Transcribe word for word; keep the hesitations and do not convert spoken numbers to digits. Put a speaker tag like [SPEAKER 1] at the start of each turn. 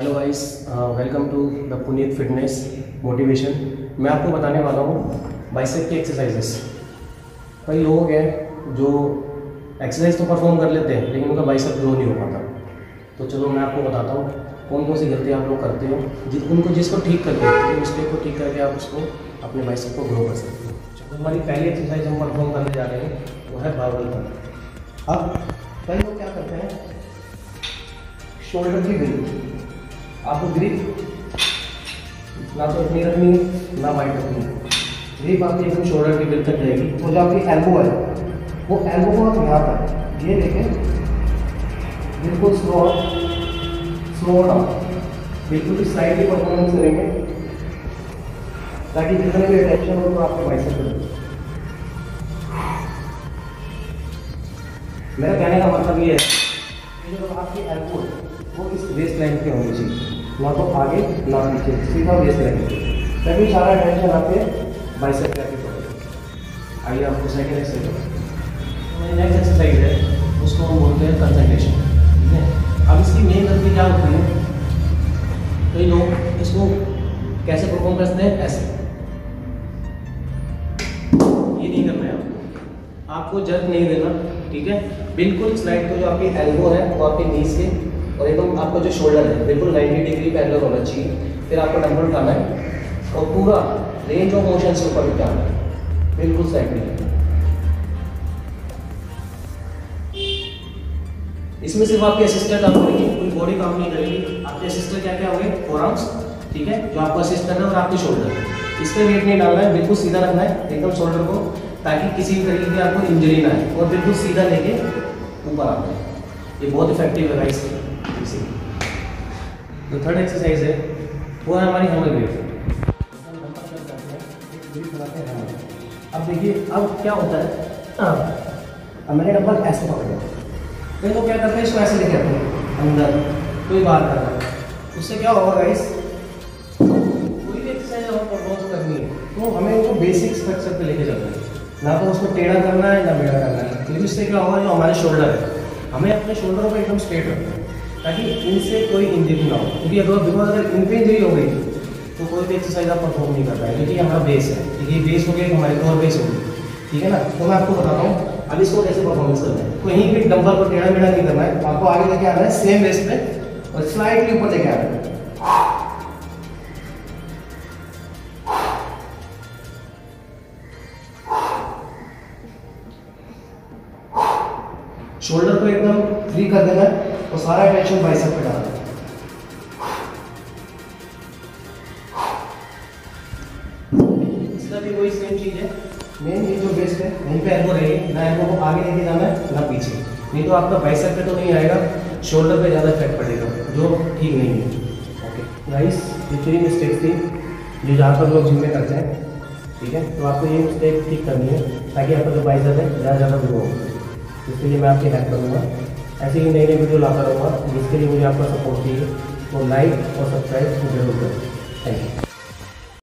[SPEAKER 1] Hello guys, welcome to the Puneet fitness motivation. मैं आपको बताने वाला हूँ बाइसेप की एक्सरसाइजेस। कई लोग हैं जो एक्सरसाइज तो परफॉर्म कर लेते हैं लेकिन उनका बाइसेप ग्रो नहीं हो पाता। तो चलो मैं आपको बताता हूँ कौन कौन सी गलतियाँ आप लोग करते हो, जिस उनको जिसको ठीक करके मिस्टेक को ठीक करके आप उसको अपने बाइसेप को ग्रो कर सकते हो। चलो हमारी पहली एक्सरसाइज हम परफॉर्म करने जा रहे हैं, वो है बारबेल कर्ल। अब कई लोग क्या करते हैं, शोल्डर की ग्रिप, आपको ग्रिप ना तो इतनी रखनी है ना वाइड रखनी है। ग्रिप आपकी एकदम शोल्डर की ग्रिप तक जाएगी। तो जो आपकी एल्बो है वो एल्बो को आप यहाँ पर ये देखें, बिल्कुल स्लो स्लो डाउन, बिल्कुल भी स्लाइडली परफॉर्मेंस करेंगे ताकि जितने भी अटेंशन हो तो आपके बाइसेप पे। मेरा कहने का मतलब ये है कि जो आपकी एल्बो वो इस वेस्ट लाइन पे होनी चाहिए, ना तो आगे ना पीछे, सीधा वेस्ट लाइन पे, तभी सारा टेंशन आपके बाइसेप पे आके पड़ेगा। आइए आपको सेकंड एक्सरसाइज, नेक्स्ट एक्सरसाइज है उसको हम बोलते हैं कंसंट्रेशन। ठीक है, अब इसकी मेन गलती क्या होती है, कई लोग इसको कैसे परफॉर्म करते हैं, ऐसे। ये नहीं करना है आपको, आपको जर्क नहीं देना। ठीक है, बिल्कुल स्लाइड को जो आपकी एल्बो है वो आपके नीज के और एकदम आपका जो शोल्डर है बिल्कुल नब्बे डिग्री पैरेलल होना चाहिए। फिर आपको डंबल उठाना है और पूरा रेंज ऑफ मोशन से ऊपर उठाना है, बिल्कुल साइड में। इसमें सिर्फ आपके असिस्टेंट काम करेंगे, कोई बॉडी काम नहीं करेगी। आपके असिस्टेंट क्या क्या होंगे, फोरआर्म्स, ठीक है, जो आपका असिस्टेंट है, और आपके शोल्डर। इस पर वेट नहीं डालना है, बिल्कुल सीधा रखना है एकदम शोल्डर को, ताकि किसी भी तरीके की आपको इंजरी ना है, और बिल्कुल सीधा लेके ऊपर आना है। ये बहुत इफेक्टिव है गाइस। जो थर्ड एक्सरसाइज है वो है हमारी हैमर ग्रिप। अब देखिए अब क्या होता है, अब मैंने डंबल ऐसे पकड़ लिया, कई लोग क्या करते हैं इसको ऐसे लेके आते हैं अंदर, कोई बाहर कर रहा है, उससे क्या होगा गाइस, कोई भी एक्सरसाइज हमें परफॉर्म करनी है तो हमें उनको बेसिक स्ट्रक्चर पे लेके चलना है, ना तो उसको टेढ़ा करना है ना मेढ़ा करना है। लेकिन इससे क्या होगा, जो हमारे शोल्डर है हमें अपने शोल्डरों को एकदम स्ट्रेट रखना है ताकि इनसे कोई इंजरी ना हो। क्योंकि अगर बिकॉज अगर इन पे इंजरी हो गई तो कोई भी एक्सरसाइज आप परफॉर्म नहीं कर पाएंगे, क्योंकि हमारा बेस है। ठीक है, बेस हो गया, हमारी कोर बेस होगी। ठीक है ना, तो मैं आपको बताता हूँ अब इसको कैसे परफॉर्मेंस करना है। कहीं भी डंबल को टेढ़ा मेढ़ा नहीं करना है, आपको आगे लेके आना है सेम बेस पे और स्लाइडली ऊपर लेके आना है। शोल्डर को एकदम फ्री कर देना है और सारा टेंशन बाइसेप पे डालना है। इसका भी वही सेम चीज है, मेन ये जो बेस है यहीं पे एल्बो रहेगी, ना एल्बो को आगे लेके जाना है ना पीछे, नहीं तो आपका बाइसेप पे तो नहीं आएगा, शोल्डर पे ज़्यादा इफेक्ट पड़ेगा, जो ठीक नहीं है। ओके गाइस, ये थ्री मिस्टेक्स थी जो ज़्यादातर लोग जिम में करते हैं। ठीक है, तो आपको ये मिस्टेक ठीक करनी है ताकि आपका जो बाइसेप है ज़्यादा ज़्यादा ग्रो हो। इसके लिए मैं आपकी हेल्प करूँगा, ऐसे ही नई नई वीडियो लाता रहूँगा। जिसके लिए मुझे आपका सपोर्ट चाहिए तो लाइक और सब्सक्राइब जरूर करें। Thank you.